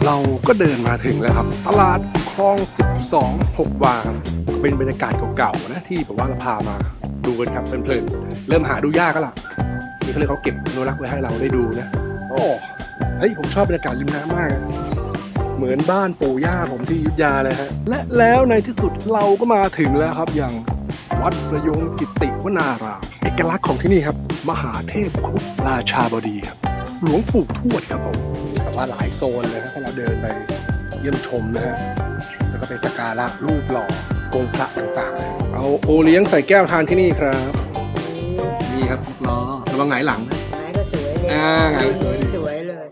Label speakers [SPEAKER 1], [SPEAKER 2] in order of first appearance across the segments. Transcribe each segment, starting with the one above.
[SPEAKER 1] เราก็เดินมาถึงแล้วครับตลาดคลอง12 6 วาครับเป็นบรรยากาศเก่าๆนะที่แบบว่าเราพามาดูกันครับเพลินๆเริ่มหาดูยากแล้วล่ะนี่เขาเลยเขาเก็บอนุรักษ์ไว้ให้เราได้ดูนะโอ้เฮ้ยผมชอบบรรยากาศริมน้ำมากเหมือนบ้านปู่ย่าผมที่อยุธยาเลยฮะและแล้วในที่สุดเราก็มาถึงแล้วครับอย่างวัดประยงกิติวนารามเอกลักษณ์ของที่นี่ครับมหาเทพคุดราชาบดีครับหลวงปู่ทวดครับผมแต่ว่าหลายโซนเลยนะถ้าเราเดินไปเยี่ยมชมนะฮะแล้วก็ไปสักการะรูปหล่อกงพระต่างๆเอาโอเลี้ยงใส่แก้วทานที่นี่ครับนี่ครับรอระวังหงายหลังนะ
[SPEAKER 2] หงายก็สวยเลย
[SPEAKER 1] หงายสวย
[SPEAKER 2] เลย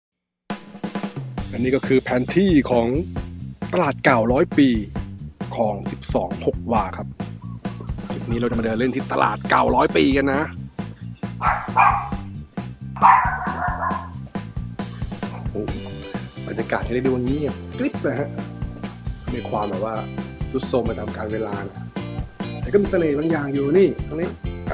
[SPEAKER 1] อันนี้ก็คือแผนที่ของตลาดเก่า100 ปีของ12 6 วาครับคลิปนี้เราจะมาเดินเล่นที่ตลาดเก่า100 ปีกันนะบรรยากาศที่ได้ดูวันนี้กริบนะฮะมีความแบบว่าสุดโทรมไปตามกาลเวลานะแต่ก็มีเสน่ห์บางอย่างอยู่นี่ตรงนี้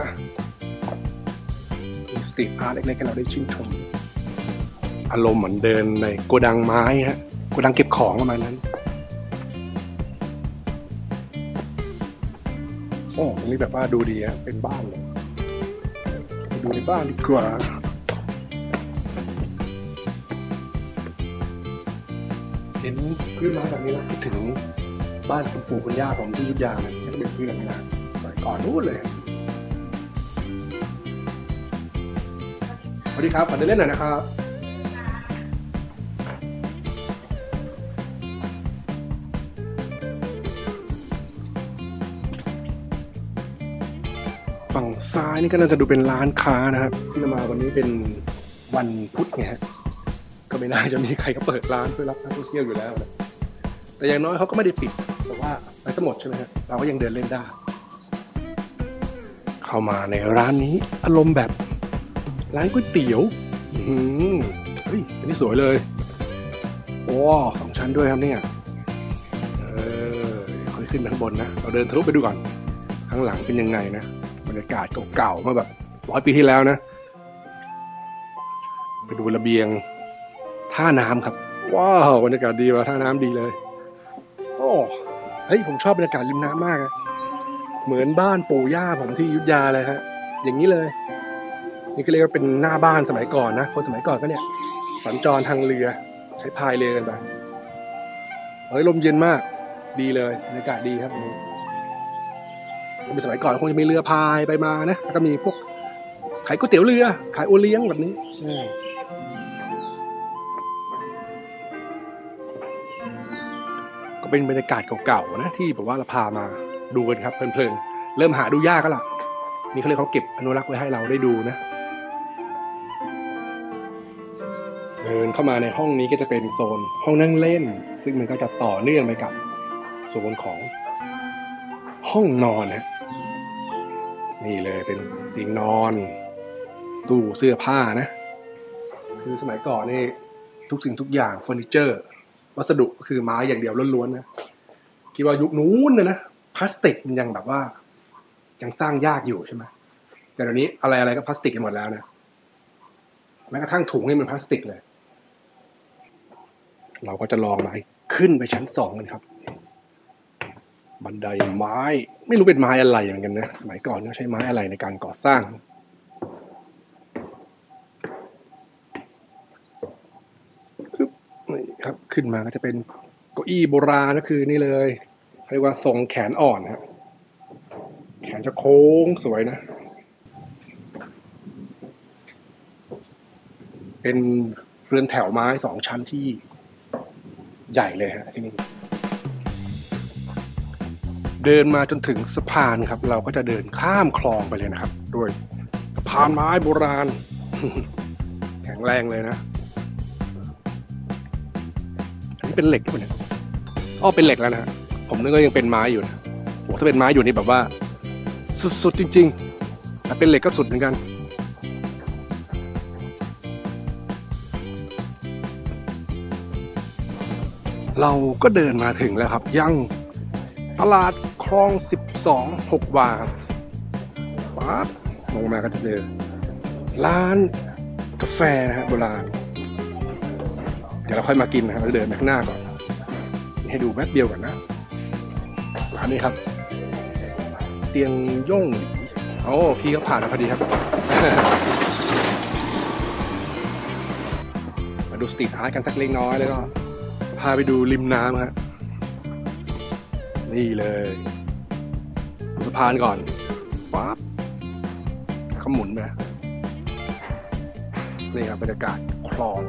[SPEAKER 1] มีสตรีทอาร์ตเล็กๆให้เราได้ชื่นชมอารมณ์เหมือนเดินในโกดังไม้ฮะโกดังเก็บของประมาณนั้นโอ้ตรงนี้แบบว่าดูดีฮะเป็นบ้านเลยไปดูในบ้านดีกว่าเห็นพื้นไม้แบบนี้แล้วคิดถึงบ้านคุณปู่คุณย่าผมที่อยุธยาเนี่ยก็เป็นพื้นแบบนี้นะสมัยก่อนนู้นเลยสวัสดีครับขอเดินเล่นหน่อยนะครับฝั่งซ้ายนี่ก็น่าจะดูเป็นร้านค้านะครับที่เรามาวันนี้เป็นวันพุธไงฮะก็ไม่น่าจะมีใครก็เปิดร้านเพื่อรับนักท่องเที่ยวอยู่แล้วนะแต่อย่างน้อยเขาก็ไม่ได้ปิดแต่ว่าไปทั้งหมดใช่ไหมฮะเราก็ยังเดินเล่นได้เข้ามาในร้านนี้อารมณ์แบบร้านก๋วยเตี๋ยวเฮ้ยอันนี้สวยเลยโอ้2 ชั้นด้วยครับเนี่ยค่อยขึ้นไปข้างบนนะเราเดินทะลุไปดูก่อนข้างหลังเป็นยังไงนะบรรยากาศเก่าๆมาแบบ100 ปีที่แล้วนะไปดูระเบียงท่าน้ำครับว้าวบรรยากาศดีว่ะท่าน้ำดีเลยโอ้เฮ้ยผมชอบบรรยากาศริมน้ำมากนะเหมือนบ้านปู่ย่าผมที่อยุธยาเลยฮะอย่างนี้เลยนี่ก็เรียกว่าเป็นหน้าบ้านสมัยก่อนนะคนสมัยก่อนก็เนี่ยสัญจรทางเรือใช้พายเรือกันไปเฮ้ยลมเย็นมากดีเลยบรรยากาศดีครับเป็นสมัยก่อนคงจะมีเรือพายไปมานะแล้วก็มีพวกขายก๋วยเตี๋ยวเรือขายโอเลี้ยงแบบนี้ก็เป็นบรรยากาศเก่าๆนะที่แบบว่าเราพามาดูกันครับเพลินๆเริ่มหาดูยากแล้วล่ะนี่เขาเลยเขาเก็บอนุรักษ์ไว้ให้เราได้ดูนะเดินเข้ามาในห้องนี้ก็จะเป็นโซนห้องนั่งเล่นซึ่งมันก็จะต่อเนื่องไปกับโซนของห้องนอนนะนี่เลยเป็นเตียงนอนตู้เสื้อผ้านะคือสมัยก่อนนี่ทุกสิ่งทุกอย่างเฟอร์นิเจอร์วัสดุก็คือไม้อย่างเดียวล้วนๆนะคิดว่ายุคนู้นนะพลาสติกมันยังแบบว่ายังสร้างยากอยู่ใช่ไหมแต่เดี๋ยวนี้อะไรก็พลาสติกกันหมดแล้วนะแม้กระทั่งถุงนี่มันพลาสติกเลยเราก็จะลองมาขึ้นไปชั้น2กันครับบันไดไม้ไม่รู้เป็นไม้อะไรเหมือนกันนะสมัยก่อนเขาใช้ไม้อะไรในการก่อสร้างนี่ครับขึ้นมาก็จะเป็นเก้าอี้โบราณก็คือนี่เลยเรียกว่าทรงแขนอ่อนครับแขนจะโค้งสวยนะเป็นเรือนแถวไม้2 ชั้นที่ใหญ่เลยฮะที่นี่เดินมาจนถึงสะพานครับเราก็จะเดินข้ามคลองไปเลยนะครับด้วยสะพานไม้โบราณ แข็งแรงเลยนะอันนี้เป็นเหล็กด้วยเนี่ยเป็นเหล็กแล้วนะผมนึกว่ายังเป็นไม้อยู่นะโอ้ถ้าเป็นไม้อยู่นี่แบบว่าสุดๆจริงๆแต่เป็นเหล็กก็สุดเหมือนกันเราก็เดินมาถึงแล้วครับยังตลาดคลอง12 6 วาครับปั๊บลงมาก็จะเจอร้านกาแฟนะฮะโบราณเดี๋ยวเราค่อยมากินนะครับเราเดินไปข้างหน้าก่อนให้ดูแป๊บเดียวก่อนนะร้านนี้ครับเตียงย่งโอ้พี่ก็ผ่านมาพอดีครับ มาดูสตรีทอาร์ตกันสักเล็กน้อยแล้วก็พาไปดูริมน้ำฮะนี่เลยสะพานก่อนปั๊บเขาหมุนไปนี่ครับบรรยากาศคลอง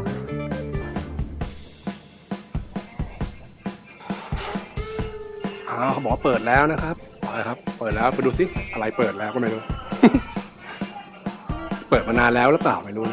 [SPEAKER 1] เขาบอกเปิดแล้วนะครับครับเปิดแล้วไปดูสิอะไรเปิดแล้วก็ไม่รู้ เปิดมานานแล้วหรือเปล่าไม่รู้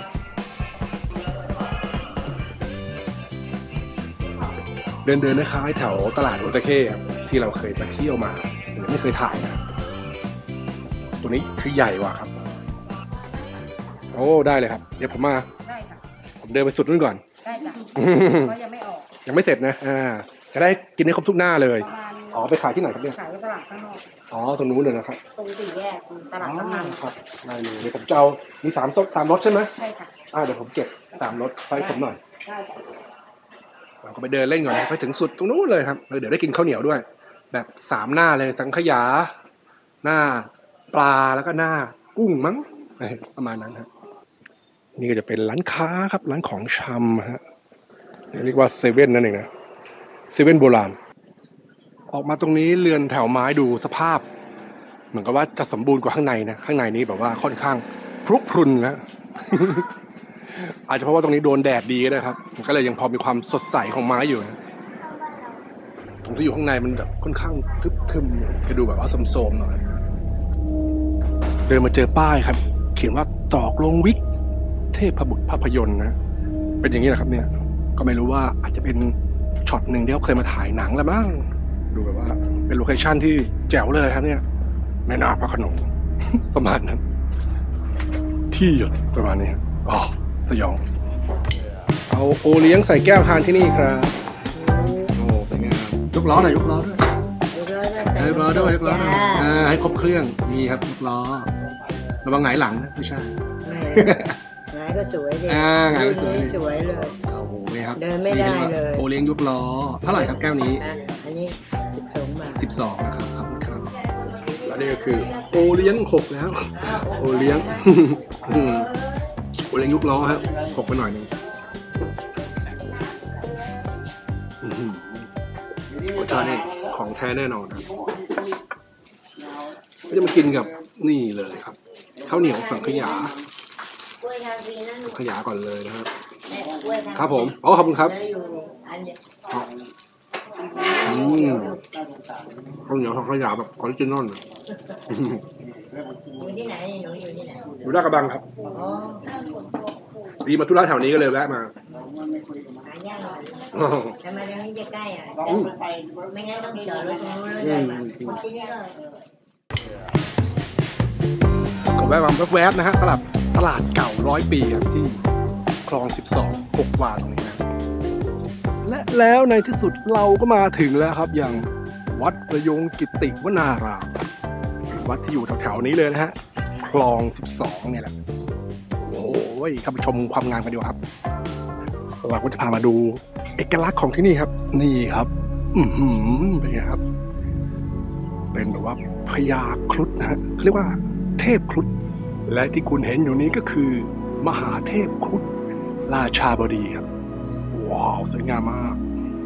[SPEAKER 1] เดินคล้ายแถวตลาดโอตาเข้ที่เราเคยไปเที่ยวมาไม่เคยถ่ายนะตัวนี้คือใหญ่กว่าครับโอ้ได้เลยครับเดี๋ยวผมมาได้ค่ะผมเดินไปสุดนู้นก่อนได้จ้ะเพราะยังไม่ออกยังไม่เสร็จนะจะได้กินได้ครบทุกหน้าเลยอ๋อไปขายที่ไหนครับเนี่ยขายที่ตลาดข้างนอกอ๋อตรงนู้นเลยนะครับตรงสี่แยกตลาดกำนันครับได้เลยเดี๋ยวผมจะเอามี3 รสใช่ไหมใช่ค่ะเดี๋ยวผมเก็บ3 รสให้ผมหน่อยได้เราก็ไปเดินเล่นก่อนไปถึงสุดตรงนู้นเลยครับเดี๋ยวได้กินข้าวเหนียวด้วยแบบ3 หน้าเลยสังขยาหน้าปลาแล้วก็หน้ากุ้งมั้งประมาณนั้นครับนี่ก็จะเป็นร้านค้าครับร้านของชำฮะเรียกว่าเซเว่นนั่นเองนะเซเว่นโบราณออกมาตรงนี้เรือนแถวไม้ดูสภาพเหมือนกับว่าจะสมบูรณ์กว่าข้างในนะข้างในนี้แบบว่าค่อนข้างพรุพรุนนะ อาจจะเพราะว่าตรงนี้โดนแดดดีก็ได้ครับมันก็เลยยังพอมีความสดใสของไม้อยู่นะตรงที่อยู่ข้างในมันแบบค่อนข้างทึบๆจะดูแบบว่าโสมๆหน่อยเดินมาเจอป้ายครับเขียนว่าตรอกโรงวิกเทพบุตรภาพยนตร์นะเป็นอย่างนี้แหละครับเนี่ยก็ไม่รู้ว่าอาจจะเป็นช็อตหนึ่งที่เขาเคยมาถ่ายหนังแล้วมั้งดูแบบว่าเป็นโลเคชั่นที่แจ๋วเลยครับเนี่ยแม่นาคพระโขนง ประมาณนั้นที่หยดประมาณนี้อ๋อสยองเอาโอเลี้ยงใส่แก้วทานที่นี่ครับโอ้สวยงามยกล้อหน่อยยกล้อด้วยยกล้อด้วยให้ครบเครื่องมีครับยกล้อระวังหงายหลังนะไม่ใช่
[SPEAKER 2] หงายก็สวยดิ
[SPEAKER 1] หงายก็สวย
[SPEAKER 2] เลย
[SPEAKER 1] โอ้โหนี่ครับ
[SPEAKER 2] เดินไม่ได้เลย
[SPEAKER 1] โอเลี้ยงยกล้อเท่าไหร่ครับแก้วนี้
[SPEAKER 2] อันนี้12 บาท
[SPEAKER 1] 12นะครับครับแล้วนี่ก็คือโอเลี้ยง6แล้วโอเลี้ยงโอเลี้ยงยกล้อครับ6ไปหน่อยนึงรสชาตินี่ของแท้แน่นอนนะก็จะมากินกับนี่เลยครับข้าวเหนียวสังขยาก่อนเลยนะครับครับผมขอบคุณครับข้าวเหนียวสังขยาแบบออริจินอล
[SPEAKER 2] อยู่ที่ไหนหนูอยู่ที่ไหน
[SPEAKER 1] อยู่ลาดกระบังครับดีมาธุระแถวนี้ก็เลยแวะมา
[SPEAKER 2] หายากทำไมตรงนี้จะใกล้ไม่งั้นต้องจอดรถตรงนู้นเลยที่นี่
[SPEAKER 1] ก็แวะมาแวบๆนะฮะตลาดเก่า100 ปีครับที่คลอง12 6 วาตรงนี้นะและแล้วในที่สุดเราก็มาถึงแล้วครับอย่างวัดประยงกิติวนารามวัดที่อยู่แถวๆนี้เลยนะฮะคลอง12เนี่ยแหละโอ้ยเข้าไปชมความงามกันดีกว่าครับเราก็จะพามาดูเอกลักษณ์ของที่นี่ครับนี่ครับเป็นไงครับเป็นแบบว่าพญาครุฑนะฮะเรียกว่าเทพครุฑและที่คุณเห็นอยู่นี้ก็คือมหาเทพครุฑราชาบดีครับว้าวสวยงามมาก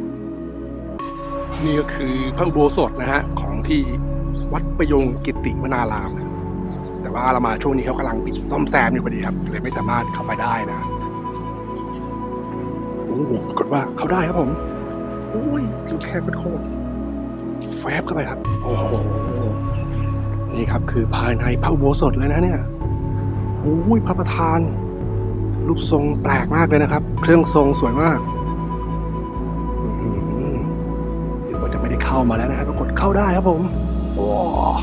[SPEAKER 1] นี่ก็คือพระอุโบสถนะฮะของที่วัดประยงกิติวนารามนะแต่ว่าเรามาช่วงนี้เขากำลังปิดซ่อมแซมอยู่พอดีครับเลยไม่สามารถเข้าไปได้นะโอ้โหปรากฏว่าเข้าได้ครับผมโอ้ยดูแคบเป็นโคตรแฟบเข้าไปครับโอ้โหนี่ครับคือภายในพระอุโบสถเลยนะเนี่ยโอ้ยพระประธานรูปทรงแปลกมากเลยนะครับเครื่องทรงสวยมากเดี๋ยวจะไม่ได้เข้ามาแล้วนะครับปรากฏเข้าได้ครับผมโอ้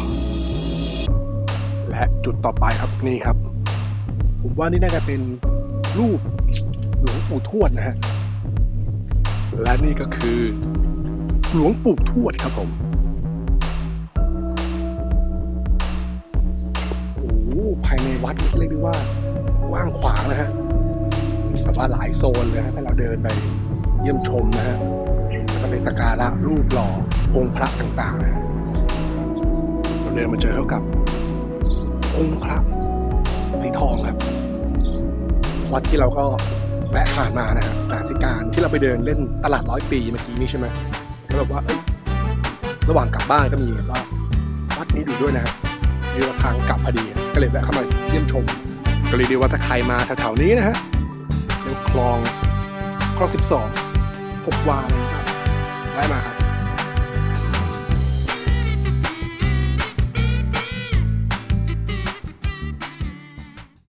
[SPEAKER 1] และจุดต่อไปครับนี่ครับผมว่านี่น่าจะเป็นรูปหลวงปู่ทวดนะฮะและนี่ก็คือหลวงปู่ทวดครับผมภายในวัดเรียกได้ว่ากว้างขวางนะฮะแบบว่าหลายโซนเลยฮะถ้าเราเดินไปเยี่ยมชมนะฮะแล้วก็ไปสักการะรูปหล่อองค์พระต่างๆนะเราเดินมาเจอเข้ากับองค์พระสีทองครับวัดที่เราก็แวะผ่านมานะฮะจากที่เราไปเดินเล่นตลาด100 ปีเมื่อกี้นี้ใช่ไหมแล้วแบบว่าระหว่างกลับบ้านก็มีว่าวัดนี้อยู่ด้วยนะมีระฆังกลับพอดีก็เลยแวะเข้ามาเยี่ยมชมก็เลยดีว่าถ้าใครมาแถวๆนี้นะฮะเรื่องคลอง12 6 วาเลยครับได้มาครับ